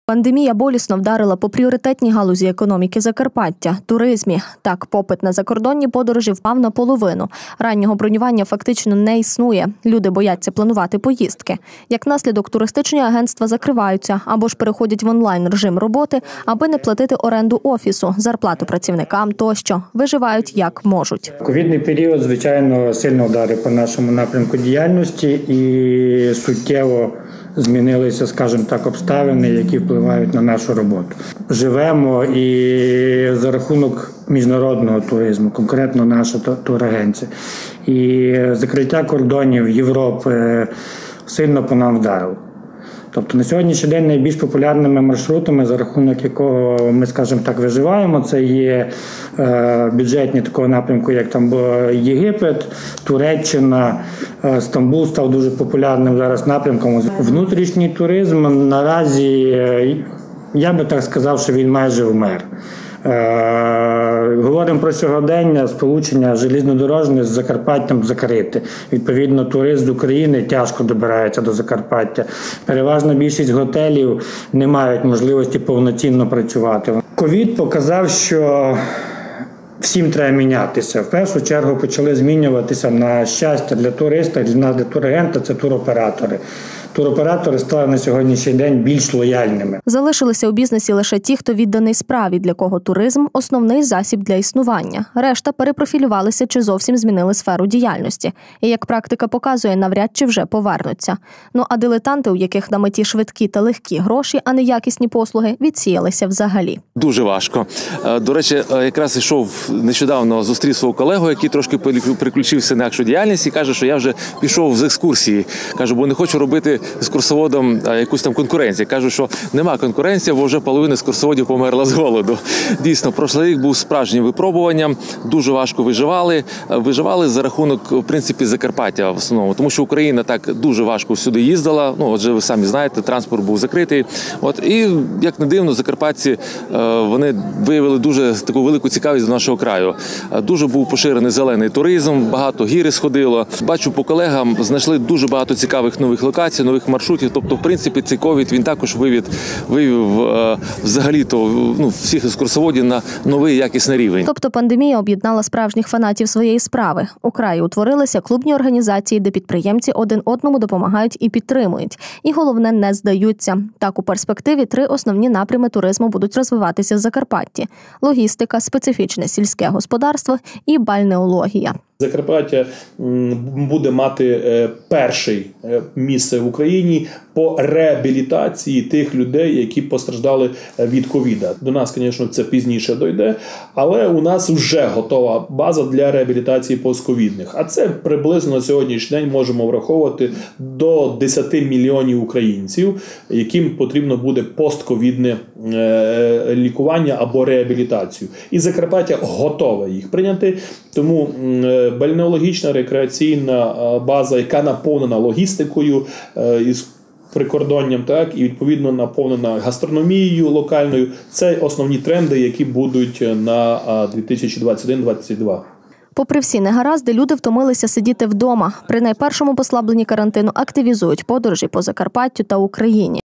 Пандемія болісно вдарила по пріоритетній галузі економіки Закарпаття – туризмі. Так, попит на закордонні подорожі впав наполовину. Раннього бронювання фактично не існує. Люди бояться планувати поїздки. Як наслідок, туристичні агентства закриваються або ж переходять в онлайн-режим роботи, аби не платити оренду офісу, зарплату працівникам тощо. Виживають як можуть. Ковідний період, звичайно, сильно вдарив по нашому напрямку діяльності і суттєво змінилися, скажімо так, обставини, які впливають на нашу роботу. Живемо і за рахунок міжнародного туризму, конкретно наша турагенція. І закриття кордонів Європи сильно по нам вдарило. Тобто на сьогоднішній день найбільш популярними маршрутами, за рахунок якого ми, скажімо так, виживаємо, це є бюджетні такого напрямку, як там Єгипет, Туреччина, Стамбул став дуже популярним зараз напрямком. Внутрішній туризм наразі, я би так сказав, що він майже вмер. Говоримо про сьогодення, сполучення железнодорожне з Закарпаттям закрите. Відповідно, турист з України тяжко добирається до Закарпаття. Переважна більшість готелів не мають можливості повноцінно працювати. Ковід показав, що всім треба мінятися. В першу чергу почали змінюватися на щастя для туриста, для нас, для турагента – це туроператори. Туроператори стали на сьогоднішній день більш лояльними. Залишилися у бізнесі лише ті, хто відданий справі, для кого туризм – основний засіб для існування. Решта перепрофілювалися чи зовсім змінили сферу діяльності. І, як практика показує, навряд чи вже повернуться. Ну а дилетанти, у яких на меті швидкі та легкі гроші, а не якісні послуги, відсіялися взагалі. Дуже важко. До речі, якраз нещодавно зустрів свого колегу, який трошки переключився на іншу діяльність і каже, що я вже пішов з екскурсії. Кажу, бо не хочу робити з екскурсоводом якусь там конкуренцію. Кажу, що нема конкуренції, бо вже половина екскурсоводів померла з голоду. Дійсно, прошлий рік був справжнім випробуванням, дуже важко виживали. Виживали за рахунок, в принципі, Закарпаття в основному, тому що Україна так дуже важко сюди їздила. Ну, отже, ви самі знаєте, транспорт був закритий. І, як не дивно, закарпатці, вони виявили дуже таку велику цікавість до нашого краю. Дуже був поширений зелений туризм, багато гіри сходило. Бачу по колегам, знайшли дуже багато цікавих нових локацій, нових маршрутів. Тобто, в принципі, цей ковід, він також вивів взагалі-то всіх екскурсоводів на новий якісний рівень. Тобто пандемія об'єднала справжніх фанатів своєї справи. У краї утворилися клубні організації, де підприємці один одному допомагають і підтримують. І головне, не здаються. Так, у перспективі 3 основні напрями туризму будуть розвиватися в Закарпатті – логістика, специфічне сільське господарство і бальнеологія. Закарпаття буде мати перше місце в Україні по реабілітації тих людей, які постраждали від ковіда. До нас, звісно, це пізніше дойде, але у нас вже готова база для реабілітації постковідних. А це приблизно на сьогоднішній день можемо враховувати до 10 мільйонів українців, яким потрібно буде постковідне лікування або реабілітацію. І Закарпаття готове їх прийняти, тому бальнеологічна рекреаційна база, яка наповнена логістикою із прикордонням, так, і відповідно наповнена гастрономією локальною. Це основні тренди, які будуть на 2021-2022. Попри всі негаразди, люди втомилися сидіти вдома. При найпершому послабленні карантину активізують подорожі по Закарпаттю та Україні.